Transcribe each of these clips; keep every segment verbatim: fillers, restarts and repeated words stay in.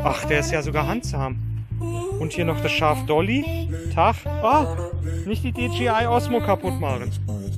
Ach, der ist ja sogar handzahm. Und hier noch das Schaf Dolly. Tag. Ah, nicht die D J I Osmo kaputt machen.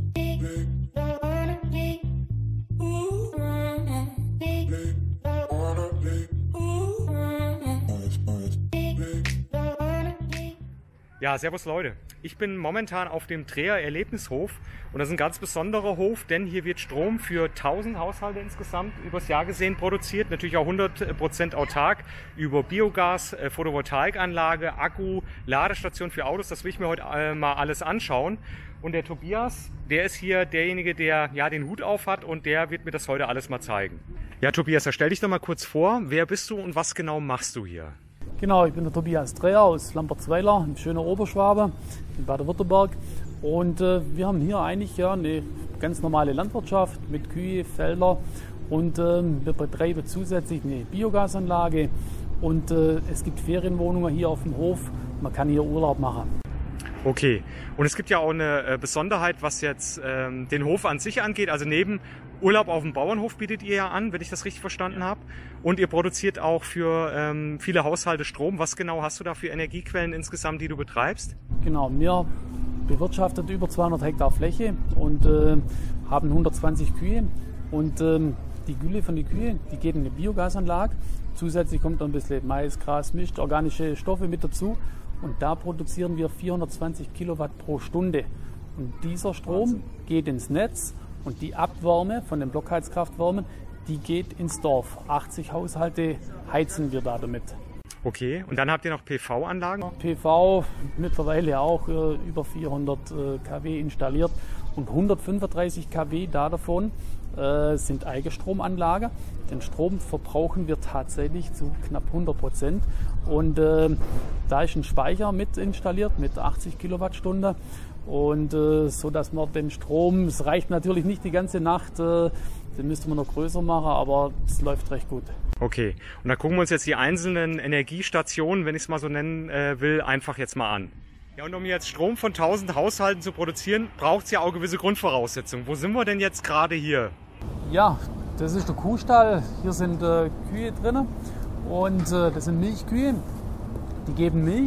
Ja, servus Leute. Ich bin momentan auf dem Dreher Erlebnishof und das ist ein ganz besonderer Hof, denn hier wird Strom für tausend Haushalte insgesamt übers Jahr gesehen produziert. Natürlich auch hundert Prozent autark über Biogas, Photovoltaikanlage, Akku, Ladestation für Autos. Das will ich mir heute mal alles anschauen. Und der Tobias, der ist hier derjenige, der ja den Hut auf hat und der wird mir das heute alles mal zeigen. Ja, Tobias, stell dich doch mal kurz vor. Wer bist du und was genau machst du hier? Genau, ich bin der Tobias Dreher aus Lambertsweiler, im schönen Oberschwabe, in Baden-Württemberg. Und äh, wir haben hier eigentlich ja eine ganz normale Landwirtschaft mit Kühe, Felder und äh, wir betreiben zusätzlich eine Biogasanlage und äh, es gibt Ferienwohnungen hier auf dem Hof. Man kann hier Urlaub machen. Okay, und es gibt ja auch eine Besonderheit, was jetzt ähm, den Hof an sich angeht. Also neben Urlaub auf dem Bauernhof bietet ihr ja an, wenn ich das richtig verstanden habe. Und ihr produziert auch für ähm, viele Haushalte Strom. Was genau hast du da für Energiequellen insgesamt, die du betreibst? Genau, wir bewirtschaften über zweihundert Hektar Fläche und äh, haben hundertzwanzig Kühe. Und ähm, die Gülle von den Kühen, die geht in eine Biogasanlage. Zusätzlich kommt noch ein bisschen Mais, Gras, Mist, organische Stoffe mit dazu. Und da produzieren wir vierhundertzwanzig Kilowatt pro Stunde. Und dieser Strom Wahnsinn. Geht ins Netz und die Abwärme von den Blockheizkraftwärmen, die geht ins Dorf. achtzig Haushalte heizen wir da damit. Okay, und dann habt ihr noch P V-Anlagen? P V mittlerweile auch äh, über vierhundert äh, Kilowatt installiert und hundertfünfunddreißig Kilowatt da davon äh, sind Eigenstromanlagen. Den Strom verbrauchen wir tatsächlich zu knapp hundert Prozent und äh, da ist ein Speicher mit installiert mit achtzig Kilowattstunden und äh, so dass man den Strom, es reicht natürlich nicht die ganze Nacht, äh, den müsste man noch größer machen, aber es läuft recht gut. Okay, und dann gucken wir uns jetzt die einzelnen Energiestationen, wenn ich es mal so nennen äh, will, einfach jetzt mal an. Ja, und um jetzt Strom von tausend Haushalten zu produzieren, braucht es ja auch gewisse Grundvoraussetzungen. Wo sind wir denn jetzt gerade hier? Ja, das ist der Kuhstall. Hier sind äh, Kühe drin und äh, das sind Milchkühe. Die geben Milch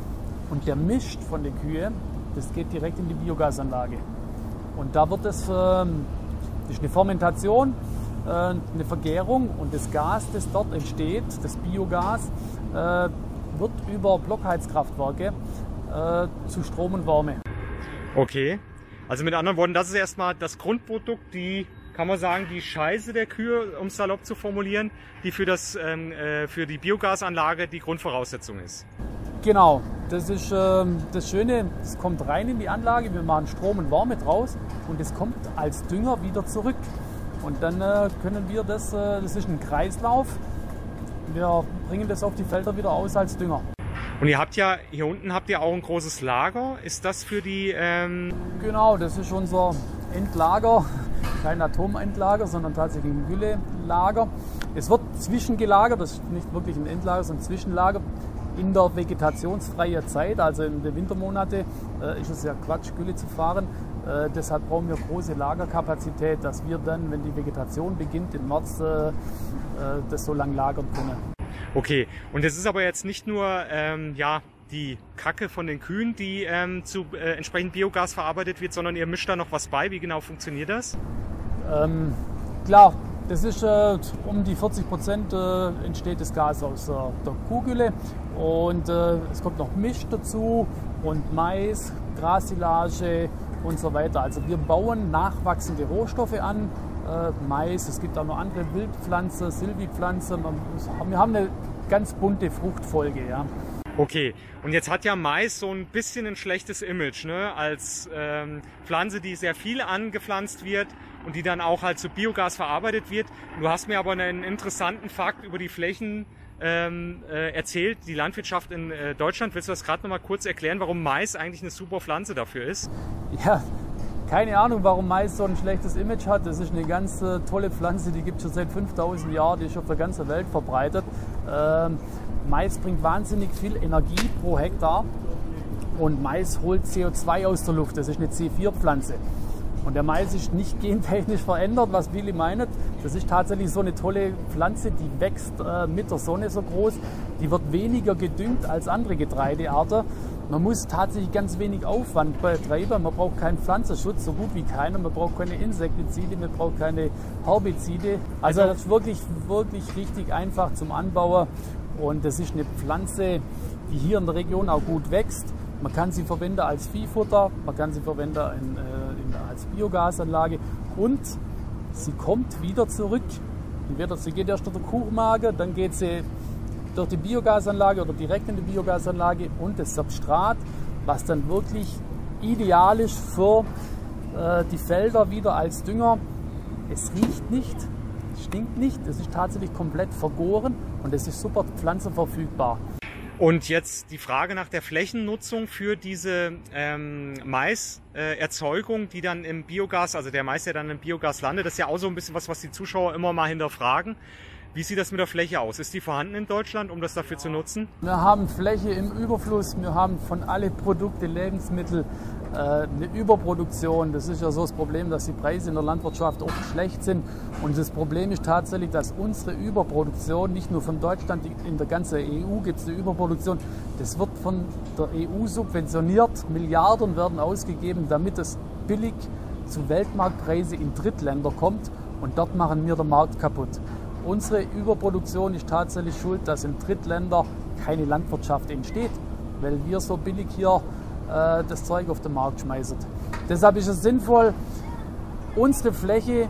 und der Mist von den Kühen, das geht direkt in die Biogasanlage. Und da wird es, äh, das ist eine Fermentation, äh, eine Vergärung und das Gas, das dort entsteht, das Biogas, äh, wird über Blockheizkraftwerke äh, zu Strom und Wärme. Okay, also mit anderen Worten, das ist erstmal das Grundprodukt, die, kann man sagen, die Scheiße der Kühe, um es salopp zu formulieren, die für, das, ähm, äh, für die Biogasanlage die Grundvoraussetzung ist. Genau, das ist äh, das Schöne, es kommt rein in die Anlage, wir machen Strom und Wärme draus und es kommt als Dünger wieder zurück. Und dann äh, können wir das, äh, das ist ein Kreislauf, wir bringen das auf die Felder wieder aus als Dünger. Und ihr habt ja, hier unten habt ihr auch ein großes Lager, ist das für die... Ähm Genau, das ist unser Endlager, kein Atomendlager, sondern tatsächlich ein Güllelager. Es wird zwischengelagert, das ist nicht wirklich ein Endlager, sondern ein Zwischenlager. In der vegetationsfreien Zeit, also in den Wintermonaten, äh, ist es ja Quatsch, Gülle zu fahren. Äh, deshalb brauchen wir große Lagerkapazität, dass wir dann, wenn die Vegetation beginnt, im März äh, äh, das so lange lagern können. Okay, und es ist aber jetzt nicht nur ähm, ja, die Kacke von den Kühen, die ähm, zu äh, entsprechend Biogas verarbeitet wird, sondern ihr mischt da noch was bei. Wie genau funktioniert das? Ähm, klar, das ist äh, um die vierzig Prozent äh, entsteht das Gas aus äh, der Kuhgülle und äh, es kommt noch Mist dazu und Mais, Grassilage und so weiter. Also wir bauen nachwachsende Rohstoffe an, äh, Mais, es gibt auch noch andere Wildpflanzen, Silvipflanzen. Wir haben eine ganz bunte Fruchtfolge. Ja. Okay, und jetzt hat ja Mais so ein bisschen ein schlechtes Image, ne? Als ähm, Pflanze, die sehr viel angepflanzt wird und die dann auch halt zu Biogas verarbeitet wird. Du hast mir aber einen interessanten Fakt über die Flächen ähm, äh, erzählt, die Landwirtschaft in äh, Deutschland. Willst du das gerade noch mal kurz erklären, warum Mais eigentlich eine super Pflanze dafür ist? Ja, keine Ahnung, warum Mais so ein schlechtes Image hat. Das ist eine ganz äh, tolle Pflanze, die gibt es schon seit fünftausend Jahren, die ist auf der ganzen Welt verbreitet. Ähm, Mais bringt wahnsinnig viel Energie pro Hektar und Mais holt C O zwei aus der Luft, das ist eine C vier Pflanze. Und der Mais ist nicht gentechnisch verändert, was Willi meint. Das ist tatsächlich so eine tolle Pflanze, die wächst äh, mit der Sonne so groß. Die wird weniger gedüngt als andere Getreidearten. Man muss tatsächlich ganz wenig Aufwand betreiben. Man braucht keinen Pflanzenschutz, so gut wie keiner. Man braucht keine Insektizide, man braucht keine Herbizide. Also das ist wirklich, wirklich richtig einfach zum Anbauen. Und das ist eine Pflanze, die hier in der Region auch gut wächst. Man kann sie verwenden als Viehfutter, man kann sie verwenden in, in, als Biogasanlage und sie kommt wieder zurück. Entweder sie geht erst durch den Kuchenmagen, dann geht sie durch die Biogasanlage oder direkt in die Biogasanlage und das Substrat, was dann wirklich ideal ist für äh, die Felder wieder als Dünger. Es riecht nicht, es stinkt nicht, es ist tatsächlich komplett vergoren und es ist super pflanzenverfügbar. Und jetzt die Frage nach der Flächennutzung für diese ähm, Maiserzeugung, äh, die dann im Biogas, also der Mais, der dann im Biogas landet, das ist ja auch so ein bisschen was, was die Zuschauer immer mal hinterfragen. Wie sieht das mit der Fläche aus? Ist die vorhanden in Deutschland, um das dafür zu nutzen? Wir haben Fläche im Überfluss, wir haben von alle Produkte, Lebensmittel äh, eine Überproduktion. Das ist ja so das Problem, dass die Preise in der Landwirtschaft oft schlecht sind. Und das Problem ist tatsächlich, dass unsere Überproduktion, nicht nur von Deutschland, in der ganzen E U gibt es eine Überproduktion, das wird von der E U subventioniert. Milliarden werden ausgegeben, damit es billig zu Weltmarktpreisen in Drittländer kommt. Und dort machen wir den Markt kaputt. Unsere Überproduktion ist tatsächlich schuld, dass in Drittländern keine Landwirtschaft entsteht, weil wir so billig hier äh, das Zeug auf den Markt schmeißen. Deshalb ist es sinnvoll, unsere Fläche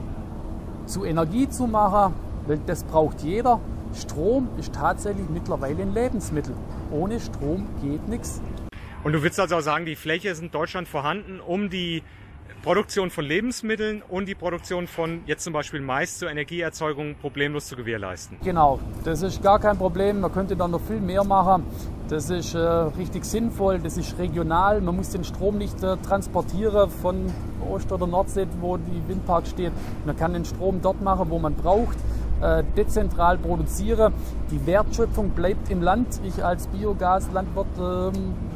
zu Energie zu machen, weil das braucht jeder. Strom ist tatsächlich mittlerweile ein Lebensmittel. Ohne Strom geht nichts. Und du willst also auch sagen, die Fläche ist in Deutschland vorhanden, um die Produktion von Lebensmitteln und die Produktion von jetzt zum Beispiel Mais zur Energieerzeugung problemlos zu gewährleisten. Genau, das ist gar kein Problem. Man könnte da noch viel mehr machen. Das ist äh, richtig sinnvoll, das ist regional. Man muss den Strom nicht äh, transportieren von Ost- oder Nordsee, wo die Windpark steht. Man kann den Strom dort machen, wo man braucht. Äh, dezentral produzieren. Die Wertschöpfung bleibt im Land. Ich als Biogaslandwirt äh,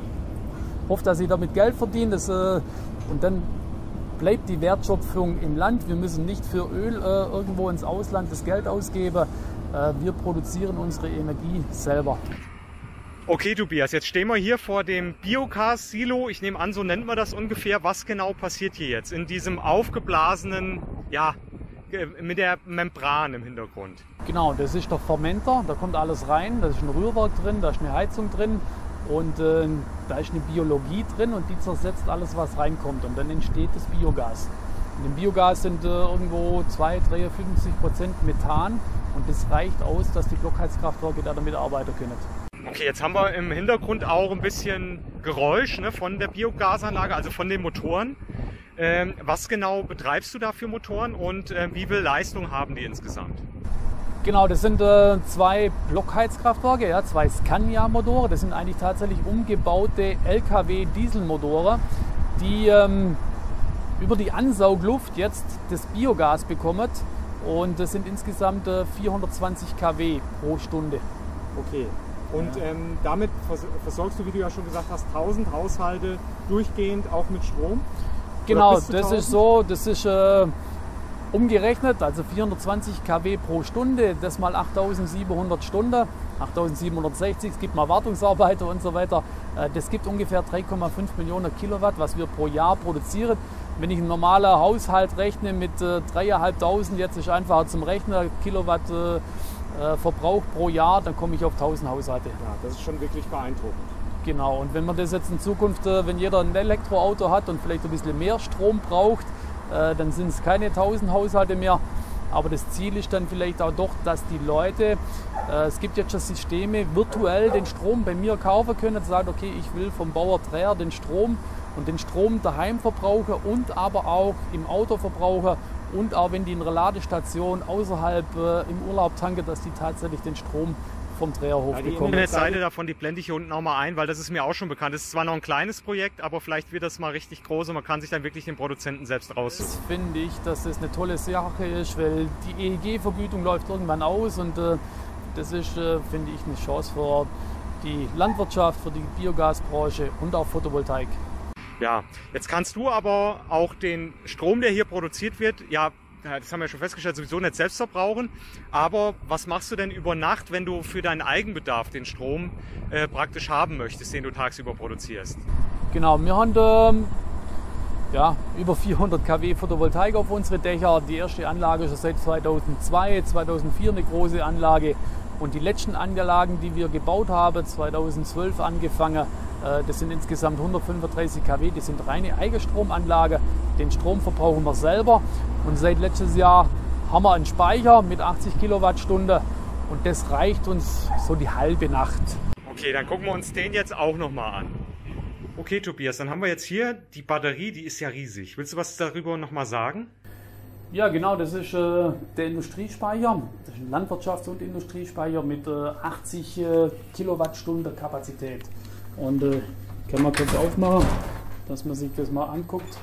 hoffe, dass ich damit Geld verdiene. Das, äh, und dann bleibt die Wertschöpfung im Land. Wir müssen nicht für Öl äh, irgendwo ins Ausland das Geld ausgeben. Äh, wir produzieren unsere Energie selber. Okay, Tobias, jetzt stehen wir hier vor dem Biogas-Silo. Ich nehme an, so nennt man das ungefähr. Was genau passiert hier jetzt in diesem aufgeblasenen, ja, mit der Membran im Hintergrund? Genau, das ist der Fermenter. Da kommt alles rein. Da ist ein Rührwerk drin, da ist eine Heizung drin. Und äh, da ist eine Biologie drin und die zersetzt alles, was reinkommt. Und dann entsteht das Biogas. In dem Biogas sind äh, irgendwo zwei, drei, fünfzig Prozent Methan. Und das reicht aus, dass die Blockheizkraftwerke da damit arbeiten können. Okay, jetzt haben wir im Hintergrund auch ein bisschen Geräusch, ne, von der Biogasanlage, also von den Motoren. Ähm, was genau betreibst du da für Motoren und äh, wie viel Leistung haben die insgesamt? Genau, das sind äh, zwei Blockheizkraftwerke, ja, zwei Scania-Motoren. Das sind eigentlich tatsächlich umgebaute L K W-Dieselmotoren, die ähm, über die Ansaugluft jetzt das Biogas bekommen. Und das sind insgesamt äh, vierhundertzwanzig Kilowatt pro Stunde. Okay. Und ja. ähm, damit versorgst du, wie du ja schon gesagt hast, tausend Haushalte durchgehend auch mit Strom? Genau, das ist so, das ist äh, umgerechnet, also vierhundertzwanzig Kilowatt pro Stunde, das mal achttausendsiebenhundert Stunden, achttausendsiebenhundertsechzig, es gibt mal Wartungsarbeiter und so weiter. Äh, das gibt ungefähr drei Komma fünf Millionen Kilowatt, was wir pro Jahr produzieren. Wenn ich einen normalen Haushalt rechne mit äh, dreitausendfünfhundert, jetzt ist einfacher zum Rechnen, Kilowatt äh, äh, Verbrauch pro Jahr, dann komme ich auf tausend Haushalte. Ja, das ist schon wirklich beeindruckend. Genau, und wenn man das jetzt in Zukunft, wenn jeder ein Elektroauto hat und vielleicht ein bisschen mehr Strom braucht, dann sind es keine tausend Haushalte mehr. Aber das Ziel ist dann vielleicht auch doch, dass die Leute, es gibt jetzt schon Systeme, virtuell den Strom bei mir kaufen können, sagen, okay, ich will vom Bauer Dreher den Strom und den Strom daheim verbrauchen und aber auch im Auto verbrauchen und auch wenn die in einer Ladestation außerhalb im Urlaub tanken, dass die tatsächlich den Strom vom Dreherhof ja, die bekommen. Die Internetseite davon, die blende ich hier unten auch mal ein, weil das ist mir auch schon bekannt. Das ist zwar noch ein kleines Projekt, aber vielleicht wird das mal richtig groß und man kann sich dann wirklich den Produzenten selbst raussuchen. Das finde ich, dass das eine tolle Sache ist, weil die E E G-Vergütung läuft irgendwann aus und äh, das ist, äh, finde ich, eine Chance für die Landwirtschaft, für die Biogasbranche und auch Photovoltaik. Ja, jetzt kannst du aber auch den Strom, der hier produziert wird, ja, das haben wir schon festgestellt, sowieso nicht selbst verbrauchen. Aber was machst du denn über Nacht, wenn du für deinen Eigenbedarf den Strom äh, praktisch haben möchtest, den du tagsüber produzierst? Genau, wir haben ähm, ja, über vierhundert Kilowatt Photovoltaik auf unsere Dächer. Die erste Anlage ist seit zweitausendzwei, zweitausendvier eine große Anlage. Und die letzten Anlagen, die wir gebaut haben, zweitausendzwölf angefangen, äh, das sind insgesamt hundertfünfunddreißig Kilowatt, das sind reine Eigenstromanlagen. Den Strom verbrauchen wir selber. Und seit letztes Jahr haben wir einen Speicher mit achtzig Kilowattstunden und das reicht uns so die halbe Nacht. Okay, dann gucken wir uns den jetzt auch nochmal an. Okay, Tobias, dann haben wir jetzt hier die Batterie, die ist ja riesig. Willst du was darüber nochmal sagen? Ja, genau, das ist äh, der Industriespeicher. Das ist ein Landwirtschafts- und Industriespeicher mit äh, achtzig äh, Kilowattstunden Kapazität. Und äh, kann man kurz aufmachen, dass man sich das mal anguckt.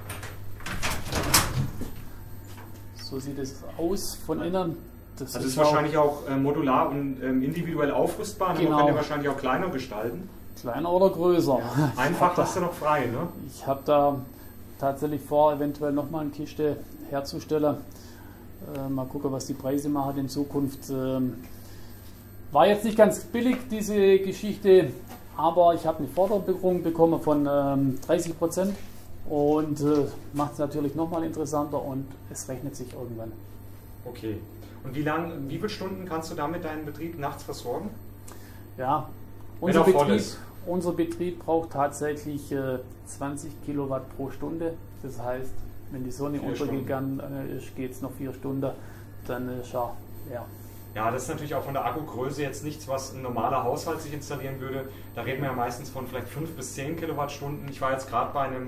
So sieht es aus von innen. Das also ist, ist wahrscheinlich auch äh, modular und ähm, individuell aufrüstbar. Genau. Man kann den wahrscheinlich auch kleiner gestalten. Kleiner oder größer. Ja. Einfach hast du noch frei, ne? Ich habe da tatsächlich vor, eventuell nochmal eine Kiste herzustellen. Äh, mal gucken, was die Preise machen in Zukunft. Ähm, war jetzt nicht ganz billig, diese Geschichte, aber ich habe eine Förderung bekommen von ähm, dreißig Prozent und äh, macht es natürlich nochmal interessanter und es rechnet sich irgendwann. Okay. Und wie lang, wie viele Stunden kannst du damit deinen Betrieb nachts versorgen? Ja, unser Betrieb, unser Betrieb braucht tatsächlich äh, zwanzig Kilowatt pro Stunde. Das heißt, wenn die Sonne untergegangen ist, geht es noch vier Stunden, dann ist er, ja. Ja, das ist natürlich auch von der Akkugröße jetzt nichts, was ein normaler Haushalt sich installieren würde. Da reden wir ja meistens von vielleicht fünf bis zehn Kilowattstunden. Ich war jetzt gerade bei einem,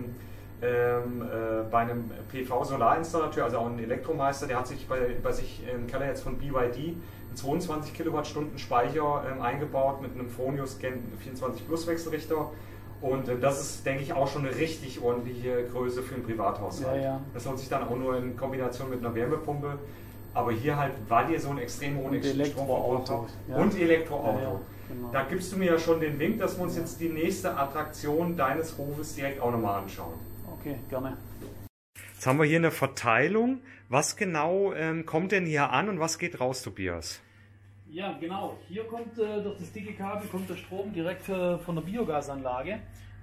ähm, äh, bei einem P V-Solarinstallateur, also auch ein Elektromeister, der hat sich bei, bei sich im Keller jetzt von B Y D einen zweiundzwanzig Kilowattstunden Speicher ähm, eingebaut mit einem Fronius Gen vierundzwanzig Plus Wechselrichter. Und äh, das ist, denke ich, auch schon eine richtig ordentliche Größe für einen Privathaushalt. Ja, ja. Das lohnt sich dann auch nur in Kombination mit einer Wärmepumpe. Aber hier halt, weil ihr so einen extrem hohen Elektroauto habt. Ja. Und Elektroauto. Ja, ja, genau. Da gibst du mir ja schon den Link, dass wir uns ja. jetzt die nächste Attraktion deines Hofes direkt auch nochmal anschauen. Okay, gerne. Jetzt haben wir hier eine Verteilung. Was genau ähm, kommt denn hier an und was geht raus, Tobias? Ja, genau. Hier kommt äh, durch das dicke Kabel kommt der Strom direkt äh, von der Biogasanlage.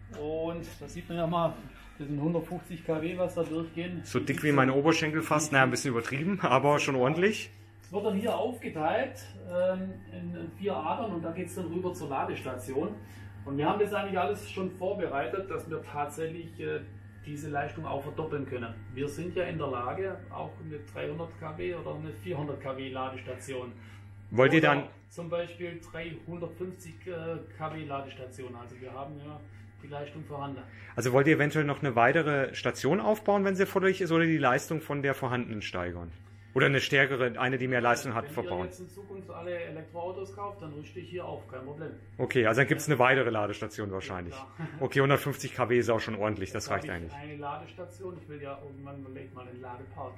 Und da sieht man ja mal, das sind hundertfünfzig Kilowatt, was da durchgehen. So dick wie meine Oberschenkel fast, naja, ein bisschen übertrieben, aber schon ordentlich. Es wird dann hier aufgeteilt ähm, in vier Adern und da geht es dann rüber zur Ladestation. Und wir haben das eigentlich alles schon vorbereitet, dass wir tatsächlich äh, diese Leistung auch verdoppeln können. Wir sind ja in der Lage, auch eine dreihundert Kilowatt oder eine vierhundert Kilowatt Ladestation. Wollt ihr dann zum Beispiel dreihundertfünfzig Kilowatt Ladestation, also wir haben ja die Leistung vorhanden. Also wollt ihr eventuell noch eine weitere Station aufbauen, wenn sie erforderlich ist, oder die Leistung von der vorhandenen steigern? Oder eine stärkere, eine, die mehr Leistung hat, wenn verbauen? Wenn ihr jetzt in Zukunft alle Elektroautos kauft, dann rüste ich hier auf, kein Problem. Okay, also dann gibt es eine weitere Ladestation wahrscheinlich. Ja, okay, hundertfünfzig Kilowatt ist auch schon ordentlich, das reicht eigentlich. Eine Ladestation, ich will ja irgendwann mal einen Ladepark.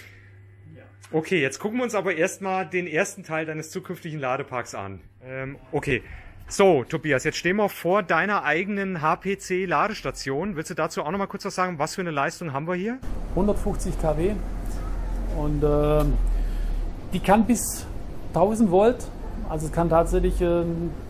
Ja. Okay, jetzt gucken wir uns aber erstmal den ersten Teil deines zukünftigen Ladeparks an. Ähm, okay, so Tobias, jetzt stehen wir vor deiner eigenen H P C-Ladestation. Willst du dazu auch noch mal kurz was sagen? Was für eine Leistung haben wir hier? hundertfünfzig Kilowatt und äh, die kann bis tausend Volt, also es kann tatsächlich äh,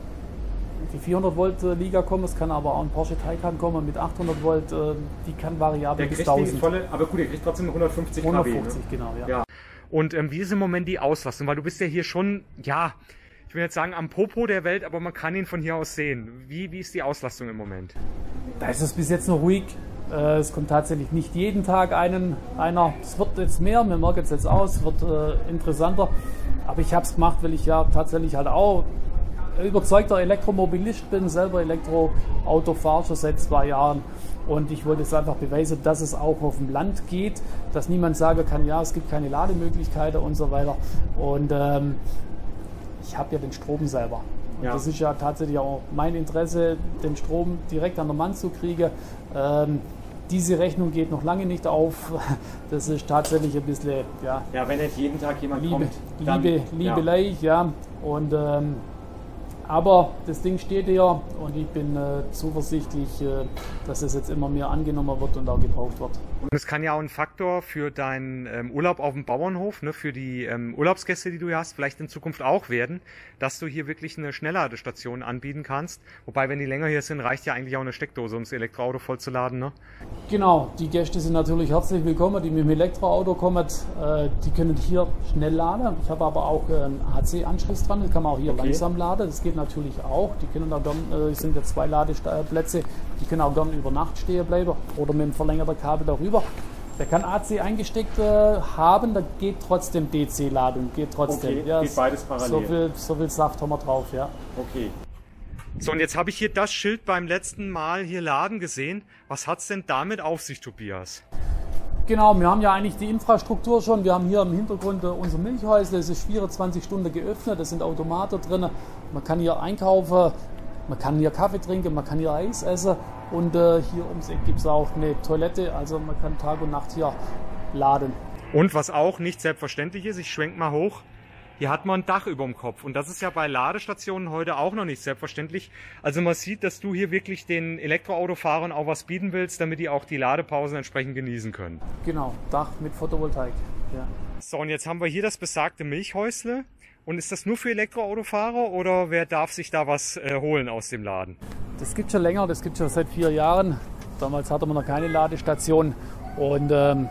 die vierhundert Volt äh, Liga kommen, es kann aber auch ein Porsche Taycan kommen mit achthundert Volt, äh, die kann variabel bis tausend. Volle, aber gut, ihr kriegt trotzdem hundertfünfzig Kilowatt. hundertfünfzig, ne? Genau, ja. ja. Und ähm, wie ist im Moment die Auslastung? Weil du bist ja hier schon, ja, ich will jetzt sagen am Popo der Welt, aber man kann ihn von hier aus sehen. Wie, wie ist die Auslastung im Moment? Da ist es bis jetzt noch ruhig. Äh, es kommt tatsächlich nicht jeden Tag einen, einer. Es wird jetzt mehr, wir merken es jetzt aus, es wird äh, interessanter. Aber ich habe es gemacht, weil ich ja tatsächlich halt auch überzeugter Elektromobilist bin, selber Elektroauto fahre schon seit zwei Jahren. Und ich wollte es einfach beweisen, dass es auch auf dem Land geht, dass niemand sagen kann, ja, es gibt keine Lademöglichkeiten und so weiter. Und ähm, ich habe ja den Strom selber. Und ja. Das ist ja tatsächlich auch mein Interesse, den Strom direkt an der Mann zu kriegen. Ähm, diese Rechnung geht noch lange nicht auf. Das ist tatsächlich ein bisschen, ja. Ja, wenn nicht jeden Tag jemand Liebe, kommt. Dann, Liebe, Liebelei, ja. ja. Und ähm, Aber das Ding steht hier und ich bin äh, zuversichtlich, äh, dass es jetzt immer mehr angenommen wird und auch gebraucht wird. Und es kann ja auch ein Faktor für deinen ähm, Urlaub auf dem Bauernhof, ne, für die ähm, Urlaubsgäste, die du hier hast, vielleicht in Zukunft auch werden, dass du hier wirklich eine Schnellladestation anbieten kannst. Wobei, wenn die länger hier sind, reicht ja eigentlich auch eine Steckdose, um das Elektroauto vollzuladen, ne? Genau, die Gäste sind natürlich herzlich willkommen, die mit dem Elektroauto kommen. Äh, die können hier schnell laden. Ich habe aber auch äh, einen A C-Anschluss dran, das kann man auch hier okay. langsam laden. Das geht natürlich auch. Die können auch gern, äh, es sind ja zwei Ladeplätze, die können auch gerne über Nacht stehen bleiben oder mit dem verlängerten Kabel darüber. Der kann A C eingesteckt äh, haben, da geht trotzdem D C-Ladung, geht trotzdem. Okay, ja, geht beides parallel. So viel, so viel Saft haben wir drauf, ja. Okay. So, und jetzt habe ich hier das Schild beim letzten Mal hier laden gesehen. Was hat es denn damit auf sich, Tobias? Genau, wir haben ja eigentlich die Infrastruktur schon. Wir haben hier im Hintergrund unser Milchhäusle, es ist vierundzwanzig Stunden geöffnet, es sind Automaten drin. Man kann hier einkaufen, man kann hier Kaffee trinken, man kann hier Eis essen und äh, hier ums Eck gibt es auch eine Toilette, also man kann Tag und Nacht hier laden. Und was auch nicht selbstverständlich ist, ich schwenke mal hoch, hier hat man ein Dach über dem Kopf und das ist ja bei Ladestationen heute auch noch nicht selbstverständlich. Also man sieht, dass du hier wirklich den Elektroautofahrern auch was bieten willst, damit die auch die Ladepausen entsprechend genießen können. Genau, Dach mit Photovoltaik. Ja. So, und jetzt haben wir hier das besagte Milchhäusle. Und ist das nur für Elektroautofahrer oder wer darf sich da was äh, holen aus dem Laden? Das gibt schon länger, das gibt schon seit vier Jahren. Damals hatte man noch keine Ladestation und ähm,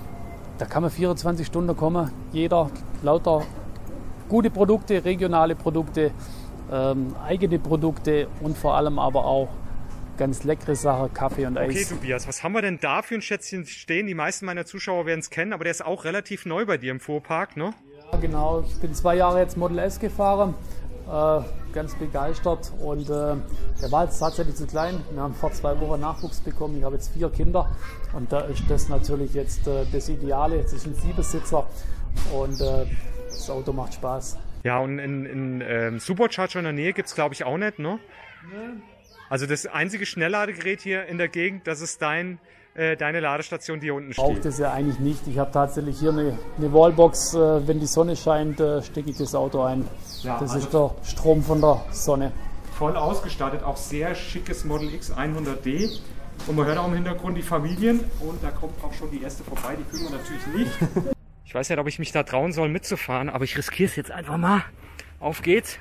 da kann man vierundzwanzig Stunden kommen. Jeder, lauter gute Produkte, regionale Produkte, ähm, eigene Produkte und vor allem aber auch ganz leckere Sachen, Kaffee und Eis. Okay, Tobias, was haben wir denn da für ein Schätzchen stehen? Die meisten meiner Zuschauer werden es kennen, aber der ist auch relativ neu bei dir im Fuhrpark, ne? Ja, genau. Ich bin zwei Jahre jetzt Model S gefahren, äh, ganz begeistert und äh, der war jetzt tatsächlich zu klein. Wir haben vor zwei Wochen Nachwuchs bekommen. Ich habe jetzt vier Kinder und da ist das natürlich jetzt äh, das Ideale. Es ist ein Siebenbesitzer und äh, das Auto macht Spaß. Ja, und in, in ähm, Supercharger in der Nähe gibt es, glaube ich, auch nicht, ne? Nee. Also das einzige Schnellladegerät hier in der Gegend, das ist dein, äh, deine Ladestation, die hier unten steht. Braucht es ja eigentlich nicht. Ich habe tatsächlich hier eine, eine Wallbox. Äh, wenn die Sonne scheint, äh, stecke ich das Auto ein. Ja, das also ist der Strom von der Sonne. Voll ausgestattet, auch sehr schickes Model X hundert D. Und man hört auch im Hintergrund die Familien und da kommt auch schon die erste vorbei. Die filmen wir natürlich nicht. Ich weiß nicht, ob ich mich da trauen soll mitzufahren, aber ich riskiere es jetzt einfach mal. Auf geht's.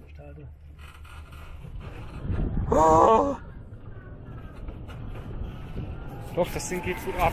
Oh. Doch, das Ding geht gut ab.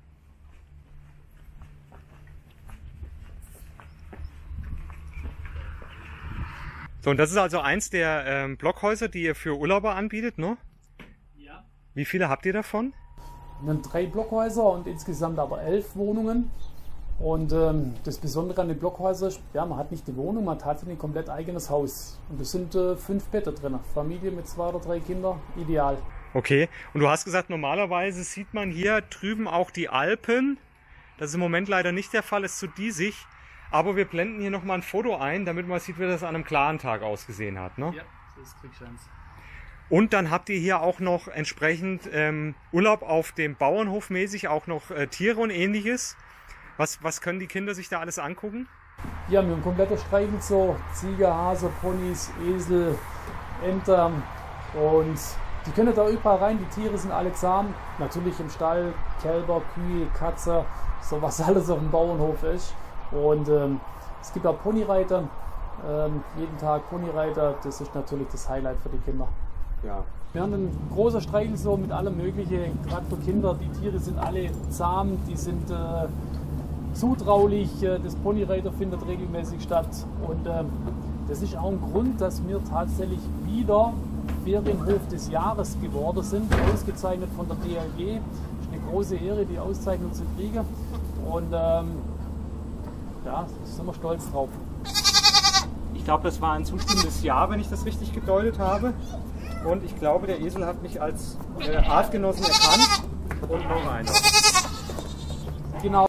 So, und das ist also eins der ähm, Blockhäuser, die ihr für Urlauber anbietet, ne? Ja. Wie viele habt ihr davon? Wir haben drei Blockhäuser und insgesamt aber elf Wohnungen. Und ähm, das Besondere an den Blockhäusern ist, ja, man hat nicht die Wohnung, man hat ein komplett eigenes Haus. Und es sind äh, fünf Betten drin. Familie mit zwei oder drei Kindern, ideal. Okay, und du hast gesagt, normalerweise sieht man hier drüben auch die Alpen. Das ist im Moment leider nicht der Fall, ist zu diesig. Aber wir blenden hier nochmal ein Foto ein, damit man sieht, wie das an einem klaren Tag ausgesehen hat, ne? Ja, das kriegst du eins. Und dann habt ihr hier auch noch entsprechend ähm, Urlaub auf dem Bauernhof mäßig, auch noch äh, Tiere und ähnliches. Was, was können die Kinder sich da alles angucken? Ja, wir haben ein kompletter Streichelzoo, Ziege, Hase, Ponys, Esel, Enter und die können da überall rein. Die Tiere sind alle zahm, natürlich im Stall, Kälber, Kühe, Katze, so was alles auf dem Bauernhof ist. Und ähm, es gibt auch Ponyreiter, ähm, jeden Tag Ponyreiter, das ist natürlich das Highlight für die Kinder. Ja. Wir haben ein großer Streichelzoo mit allem Möglichen, gerade für Kinder. Die Tiere sind alle zahm, die sind äh, zutraulich, das Ponyreiter findet regelmäßig statt und ähm, das ist auch ein Grund, dass wir tatsächlich wieder Ferienhof des Jahres geworden sind, ausgezeichnet von der D L G. Das ist eine große Ehre, die Auszeichnung zu kriegen und ähm, ja, da sind wir stolz drauf. Ich glaube, das war ein zustimmendes Ja, wenn ich das richtig gedeutet habe. Und ich glaube, der Esel hat mich als äh, Artgenossen erkannt und noch einer. Genau.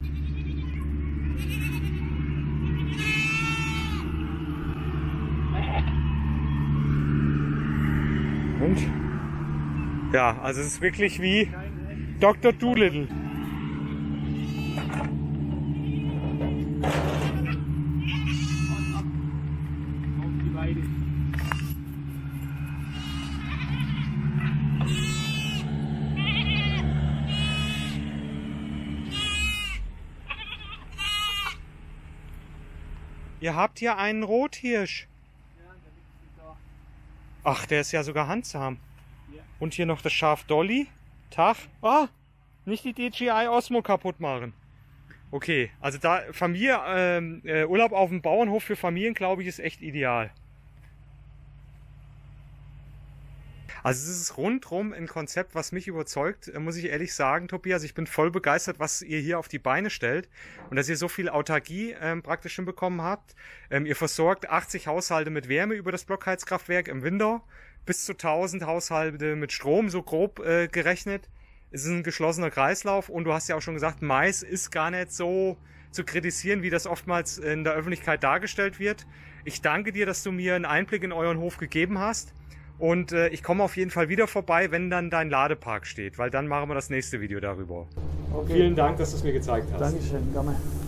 Und? Ja, also es ist wirklich wie Doktor Dolittle. Ihr habt hier einen Rothirsch. Ja, der liegt da. Ach, der ist ja sogar handsam. Ja. Und hier noch das Schaf Dolly. Tag. Ah, nicht die D J I Osmo kaputt machen. Okay, also da Familie, ähm, äh, Urlaub auf dem Bauernhof für Familien, glaube ich, ist echt ideal. Also es ist rundrum ein Konzept, was mich überzeugt, muss ich ehrlich sagen, Tobias. Ich bin voll begeistert, was ihr hier auf die Beine stellt und dass ihr so viel Autarkie ähm, praktisch hinbekommen habt. Ähm, ihr versorgt achtzig Haushalte mit Wärme über das Blockheizkraftwerk im Winter, bis zu tausend Haushalte mit Strom, so grob äh, gerechnet. Es ist ein geschlossener Kreislauf und du hast ja auch schon gesagt, Mais ist gar nicht so zu kritisieren, wie das oftmals in der Öffentlichkeit dargestellt wird. Ich danke dir, dass du mir einen Einblick in euren Hof gegeben hast. Und äh, ich komme auf jeden Fall wieder vorbei, wenn dann dein Ladepark steht, weil dann machen wir das nächste Video darüber. Okay. Vielen Dank, dass du es mir gezeigt hast. Dankeschön, gerne.